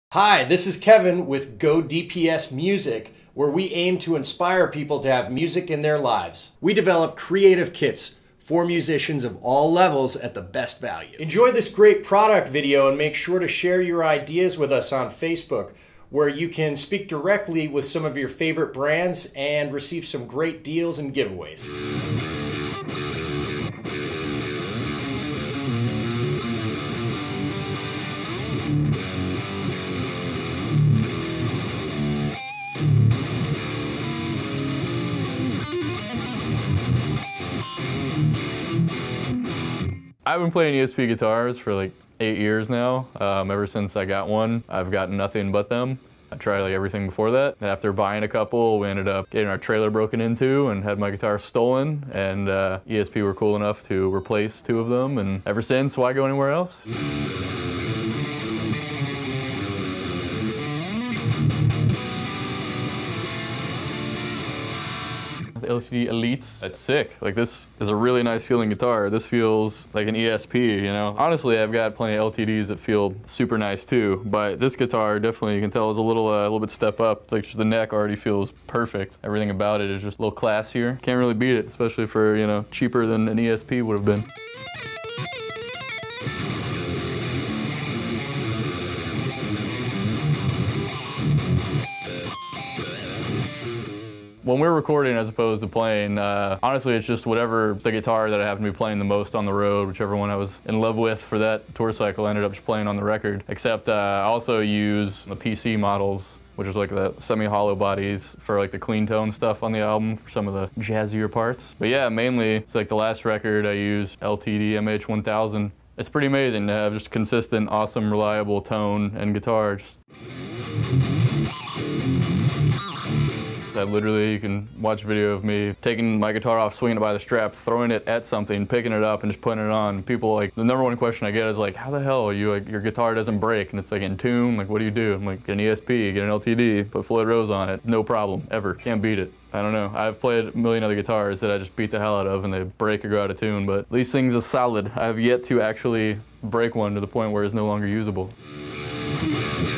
Hi, this is Kevin with GoDpsMusic, where we aim to inspire people to have music in their lives. We develop creative kits for musicians of all levels at the best value. Enjoy this great product video and make sure to share your ideas with us on Facebook, where you can speak directly with some of your favorite brands and receive some great deals and giveaways. I've been playing ESP guitars for like 8 years now. Ever since I got one, I've gotten nothing but them. I tried like everything before that. And after buying a couple, we ended up getting our trailer broken into and had my guitar stolen. And ESP were cool enough to replace 2 of them. And ever since, why go anywhere else? The LTD Elites. It's sick. Like, this is a really nice feeling guitar. This feels like an ESP, you know? Honestly, I've got plenty of LTDs that feel super nice too, but this guitar definitely, you can tell, is a little bit step up. Like, the neck already feels perfect. Everything about it is just a little classier. Can't really beat it, especially for, you know, cheaper than an ESP would have been. When we're recording as opposed to playing, honestly, it's just whatever the guitar that I happen to be playing the most on the road, whichever one I was in love with for that tour cycle, I ended up just playing on the record. Except I also use the PC models, which is like the semi-hollow bodies for like the clean tone stuff on the album for some of the jazzier parts. But yeah, mainly, it's like the last record I used LTD MH1000. It's pretty amazing to have just consistent, awesome, reliable tone and guitar. You can watch a video of me taking my guitar off, swinging it by the strap, throwing it at something, picking it up, and just putting it on. People, like, the number one question I get is like, how the hell are you, like, your guitar doesn't break and it's like in tune? Like, what do you do? I'm like, get an ESP, get an LTD, put Floyd Rose on it. No problem, ever. Can't beat it. I don't know. I've played a million other guitars that I just beat the hell out of and they break or go out of tune, but these things are solid. I have yet to actually break one to the point where it's no longer usable.